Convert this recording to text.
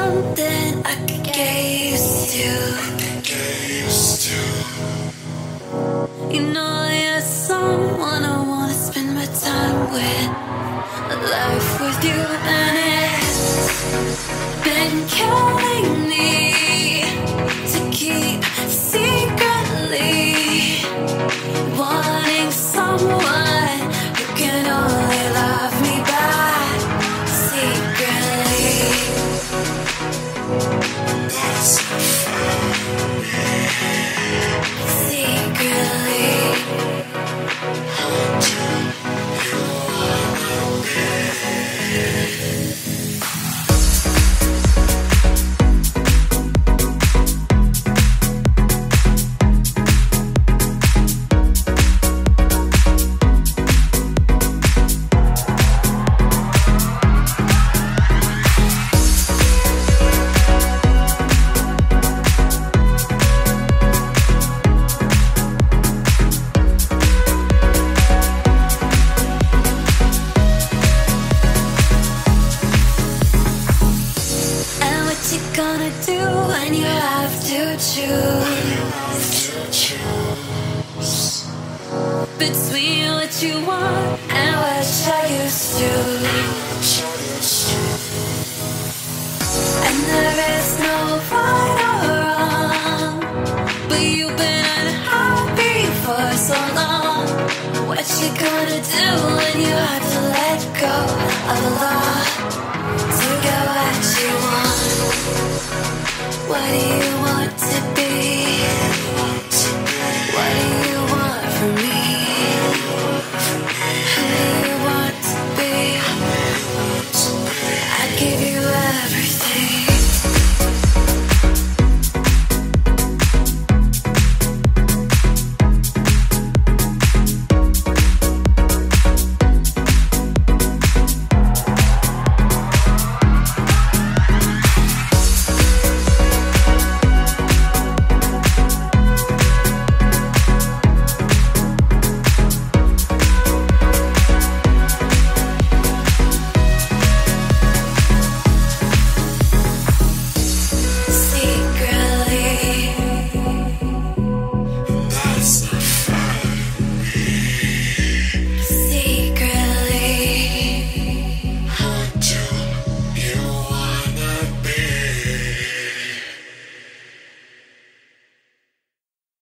something I could get used to. You know you're someone I wanna spend my time with, a life with you, and it's been killing me to keep secretly wanting someone who can only love me back secretly. Secretly. Gonna do when you have to choose between what you want and what you're used to. And there is no right or wrong, but you've been unhappy for so long. What you gonna do when you have to let go of a lot to get what you want? What do you